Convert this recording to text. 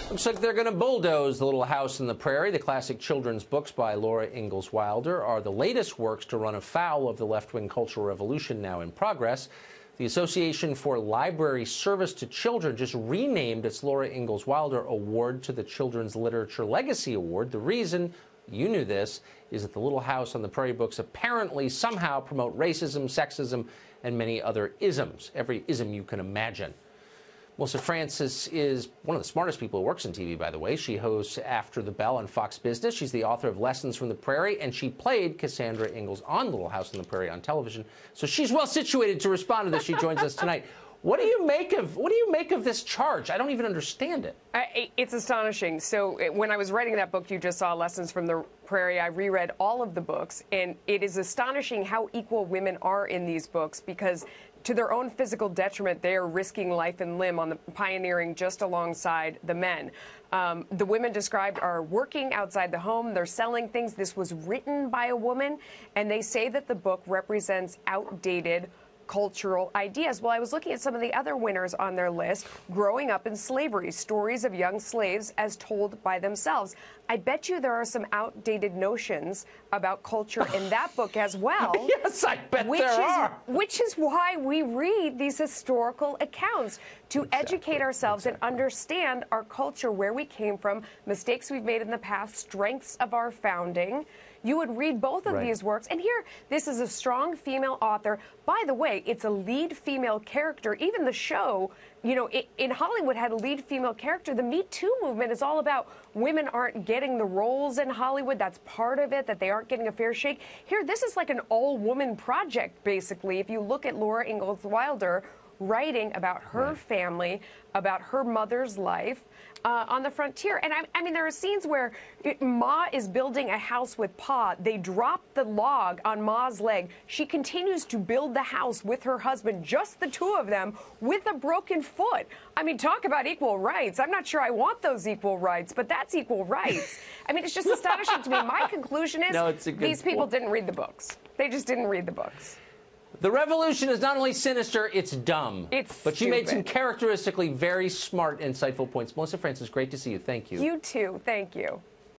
Looks like they're going to bulldoze The Little House on the Prairie. The classic children's books by Laura Ingalls Wilder are the latest works to run afoul of the left-wing cultural revolution now in progress. The Association for Library Service to Children just renamed its Laura Ingalls Wilder Award to the Children's Literature Legacy Award. The reason, you knew this, is that The Little House on the Prairie books apparently somehow promote racism, sexism, and many other isms. Every ism you can imagine. Melissa Francis is one of the smartest people who works in TV, by the way. She hosts After the Bell on Fox Business. She's the author of Lessons from the Prairie, and she played Cassandra Ingalls on Little House on the Prairie on television. So she's well situated to respond to this. She joins us tonight. What do you make of this charge? I don't even understand it. It's astonishing. So when I was writing that book you just saw, Lessons from the Prairie, I reread all of the books, and it is astonishing how equal women are in these books, because to their own physical detriment, they are risking life and limb on the pioneering just alongside the men. The women described are working outside the home. They're selling things. This was written by a woman, and they say that the book represents outdated cultural ideas. Well, I was looking at some of the other winners on their list. Growing Up in Slavery, Stories of Young Slaves as Told by Themselves. I bet you there are some outdated notions about culture in that book as well. Yes, I bet there are. Which is why we read these historical accounts, to educate ourselves and understand our culture, where we came from, mistakes we've made in the past, strengths of our founding. You would read both of these works, and here, this is a strong female author. By the way, it's a lead female character. Even the show, you know, in Hollywood had a lead female character. The Me Too movement is all about women aren't getting the roles in Hollywood. That's part of it, that they aren't getting a fair shake. Here, this is like an all-woman project, basically. If you look at Laura Ingalls Wilder writing about her family, about her mother's life on the frontier. And I mean, there are scenes where Ma is building a house with Pa. They drop the log on Ma's leg. She continues to build the house with her husband, just the two of them, with a broken foot. I mean, talk about equal rights. I'm not sure I want those equal rights, but that's equal rights. I mean, it's just astonishing to me. My conclusion is these people didn't read the books. They just didn't read the books. The revolution is not only sinister, it's dumb. But she made some characteristically very smart, insightful points. Melissa Francis, great to see you. Thank you. You too. Thank you.